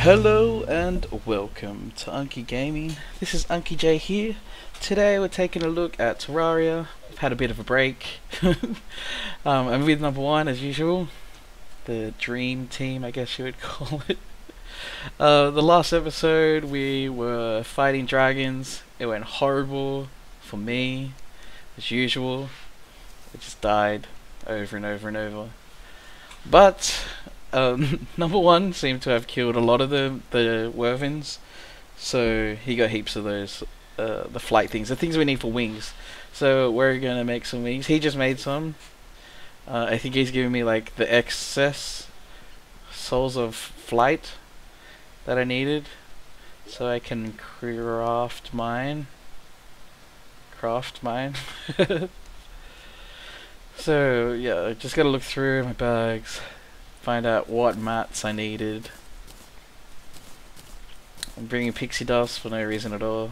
Hello and welcome to Unkie Gaming. This is Unkiejay here. Today we're taking a look at Terraria. I've had a bit of a break. I'm with Number0ne as usual. The dream team, I guess you would call it. The last episode we were fighting dragons. It went horrible for me, as usual. I just died over and over and over. But Number0ne seemed to have killed a lot of the Wyverns, so he got heaps of those the flight things, the things we need for wings. So we're gonna make some wings. He just made some. I think he's giving me like the excess souls of flight that I needed, so I can craft mine. So yeah, I just gotta look through my bags, find out what mats I needed. I'm bringing pixie dust for no reason at all.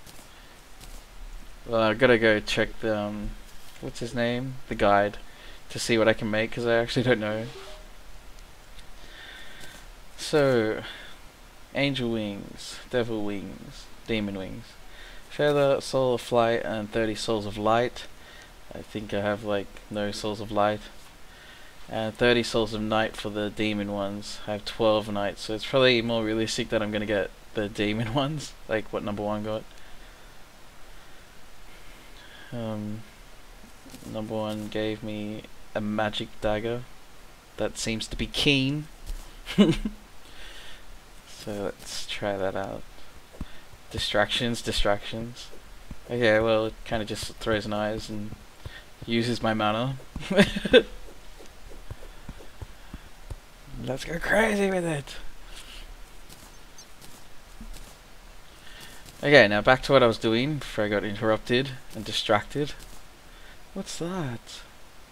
Well, I gotta go check the what's his name, the guide, to see what I can make, because I actually don't know. So, angel wings, devil wings, demon wings, feather, soul of flight, and 30 souls of light. I think I have like no souls of light. And 30 souls of night for the demon ones. I have 12 nights, so it's probably more realistic that I'm gonna get the demon ones, like what Number0ne got. Number0ne gave me a magic dagger that seems to be keen. So let's try that out. Distractions. Okay, well it kind of just throws knives and uses my mana. Let's go crazy with it. Okay, now back to what I was doing before I got interrupted and distracted. What's that?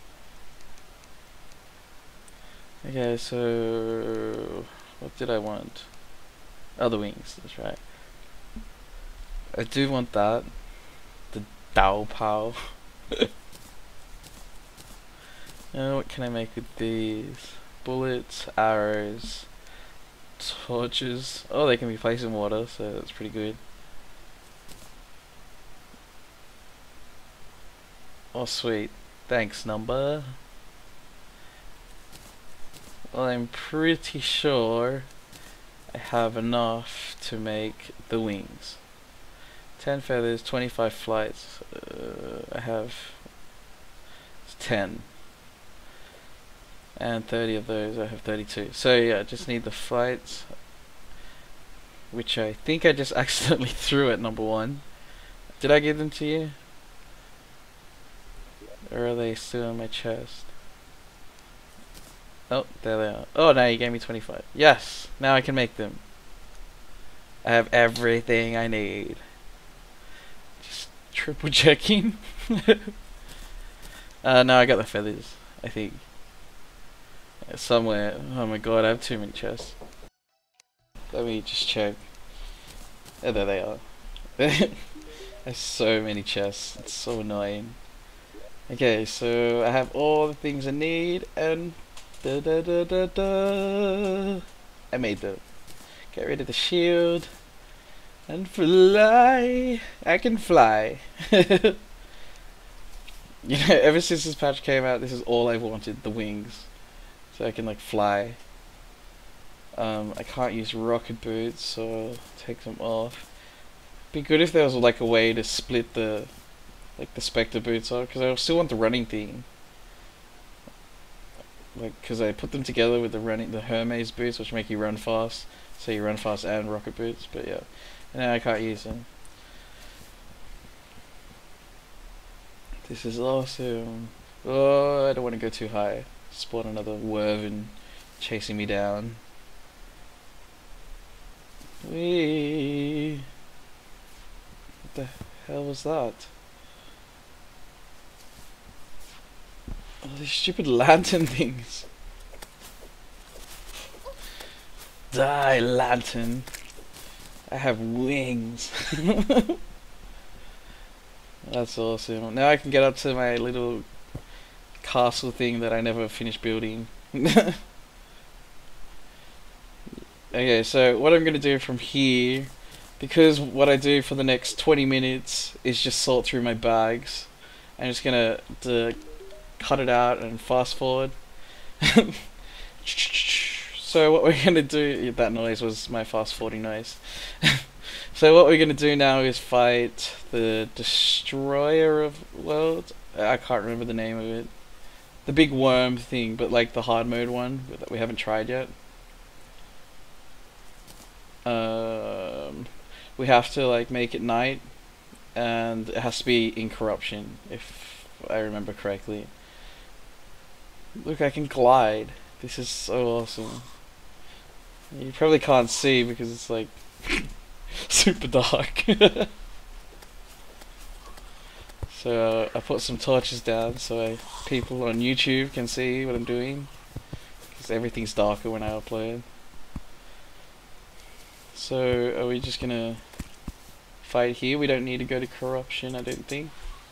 Okay, so what did I want? Oh, the wings, that's right. I do want that. The Dao Pow. What can I make with these? Bullets, arrows, torches. Oh, they can be placed in water, so that's pretty good. Oh, sweet. Thanks, Number. Well, I'm pretty sure I have enough to make the wings. 10 feathers, 25 flights. I have 10. And 30 of those, I have 32. So yeah, I just need the flights, which I think I just accidentally threw at Number0ne. Did I give them to you? Or are they still in my chest? Oh, there they are. Oh, now you gave me 25. Yes! Now I can make them. I have everything I need. Just triple checking. No, I got the feathers, I think. Somewhere. Oh my god, I have too many chests. Let me just check. Oh, there they are. There's so many chests. It's so annoying. Okay, so I have all the things I need, and I made them. Get rid of the shield and fly. I can fly. You know, ever since this patch came out, this is all I've wanted, the wings. So I can like fly. I can't use rocket boots, so I'll take them off. Be good if there was like a way to split the spectre boots off, because I still want the running thing. Like, because I put them together with the Hermes boots, which make you run fast. So you run fast and rocket boots, but yeah. And now I can't use them. This is awesome. Oh, I don't want to go too high. Spawn another Wyvern chasing me down. Whee! What the hell was that? Oh, these stupid lantern things. Die, lantern. I have wings. That's awesome. Now I can get up to my little castle thing that I never finished building. Okay, so what I'm gonna do from here, because what I do for the next 20 minutes is just sort through my bags, I'm just gonna cut it out and fast forward. So what we're gonna do, that noise was my fast forwarding noise. So what we're gonna do now is fight the Destroyer of Worlds. I can't remember the name of it. The big worm thing, but like the hard mode one that we haven't tried yet. We have to like make it night, and it has to be in corruption, if I remember correctly. Look, I can glide. This is so awesome. You probably can't see because it's like super dark. So I put some torches down so people on YouTube can see what I'm doing, because everything's darker when I upload. So are we just gonna fight here? We don't need to go to corruption, I don't think.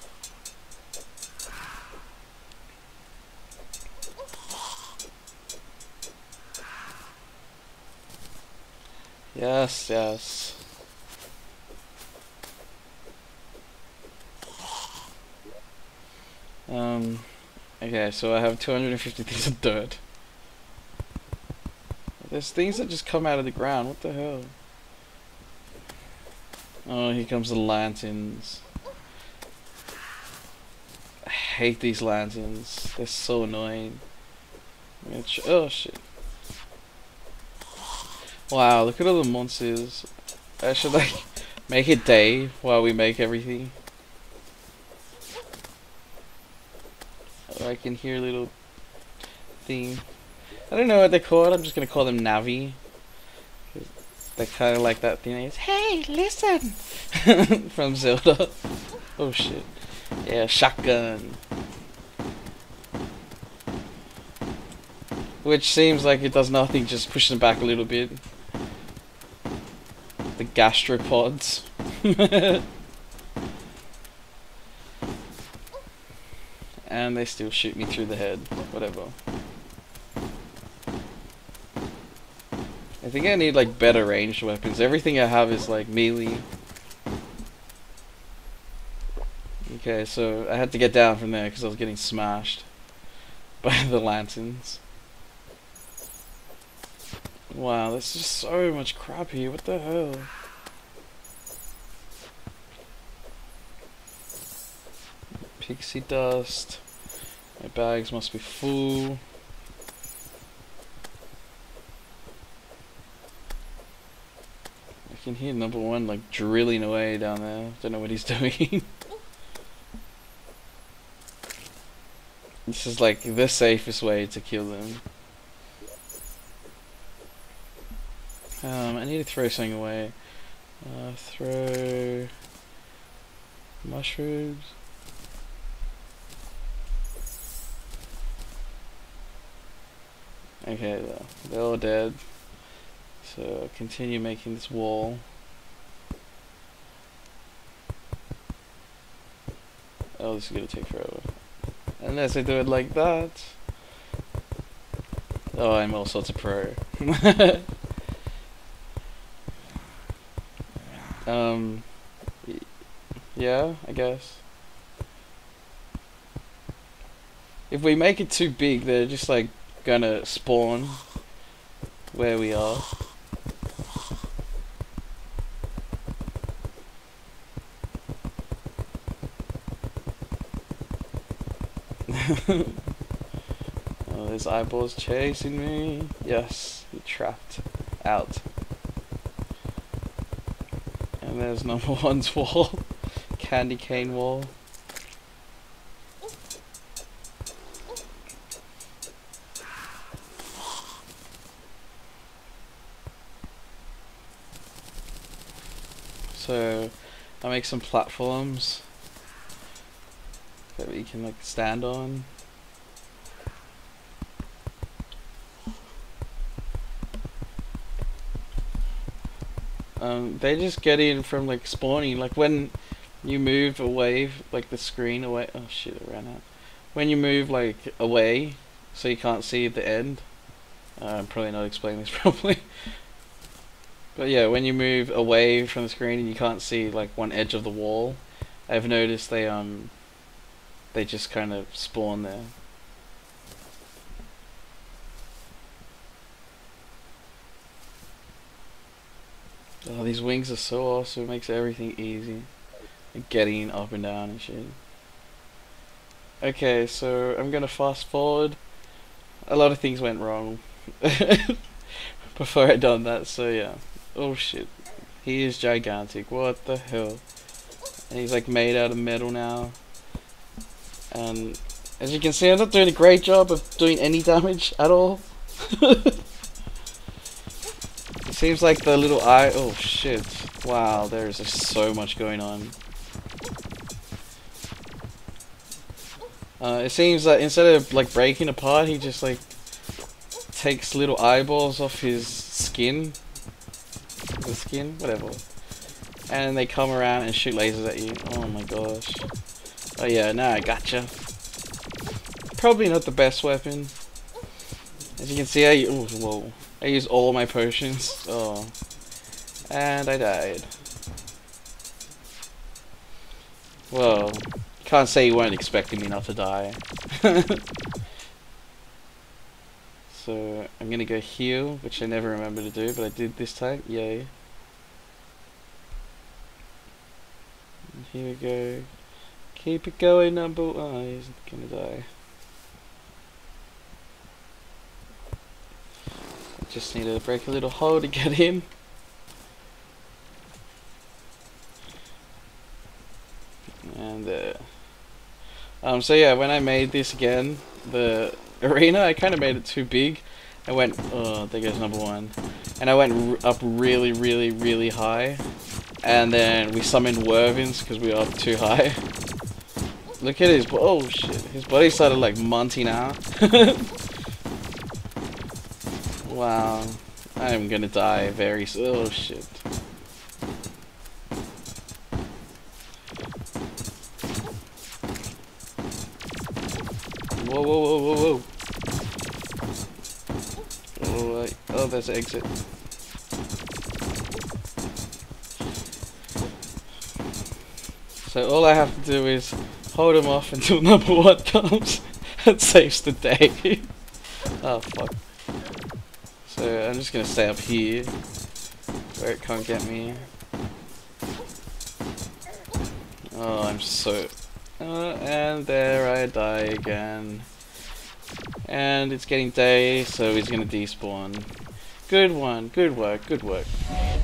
Yes, yes. Okay, so I have 250 things of dirt. There's things that just come out of the ground, what the hell? Oh, here comes the lanterns. I hate these lanterns, they're so annoying. Oh shit. Wow, look at all the monsters. I should like make it day while we make everything. I can hear little thing. I don't know what they're called. I'm just gonna call them Navi. They're kind of like that thing. Is hey, listen, from Zelda. Oh shit! Yeah, shotgun. Which seems like it does nothing, just pushing them back a little bit. The gastropods. And they still shoot me through the head. Whatever. I think I need like better ranged weapons. Everything I have is like melee. Okay, so I had to get down from there because I was getting smashed by the lanterns. Wow, there's just so much crap here. What the hell? Pixie dust. My bags must be full. I can hear Number0ne like drilling away down there. Don't know what he's doing. This is like the safest way to kill them. I need to throw something away. Throw mushrooms. Okay, they're all dead. So I'll continue making this wall. Oh, this is gonna take forever. Unless I do it like that. Oh, I'm all sorts of pro. Yeah, I guess. If we make it too big, they're just like gonna spawn where we are. Oh, there's eyeballs chasing me. Yes, you're trapped. Out. And there's Number0ne's wall. Candy cane wall. So I make some platforms that we can like stand on. They just get in from like spawning, like when you move away, like the screen away. Oh shit, it ran out. When you move like away, so you can't see the end. I'm probably not explaining this properly. But yeah, when you move away from the screen and you can't see like one edge of the wall, I've noticed they just kind of spawn there. Oh, these wings are so awesome. It makes everything easy. Like getting up and down and shit. Okay, so I'm gonna fast forward. A lot of things went wrong before I done that, so yeah. Oh shit. He is gigantic. What the hell? And he's like made out of metal now. And as you can see, I'm not doing a great job of doing any damage at all. It seems like the little eye. Oh shit. Wow, there is just so much going on. It seems that instead of like breaking apart, he just like takes little eyeballs off his skin. The skin? Whatever. And they come around and shoot lasers at you. Oh my gosh. Oh yeah, now I gotcha. Probably not the best weapon. As you can see, I use all my potions. Oh. And I died. Well, can't say you weren't expecting me not to die. So, I'm gonna go heal, which I never remember to do, but I did this time. Yay. And here we go. Keep it going, number. Oh, he's gonna die. I just need to break a little hole to get in. And so yeah, when I made this again, the arena, I kind of made it too big. I went, oh, there goes number one, and I went up really, really, really high, and then we summoned Wyverns because we were up too high. Look at his, oh shit, his body started like munting out. Wow, I'm gonna die very soon. Oh shit. Whoa, whoa, whoa, whoa, whoa. Oh, there's an exit. So all I have to do is hold him off until number one comes and saves the day. Oh, fuck. So I'm just gonna stay up here where it can't get me. Oh, I'm so... and there I die again. And it's getting day, so he's gonna despawn. Good one, good work, good work.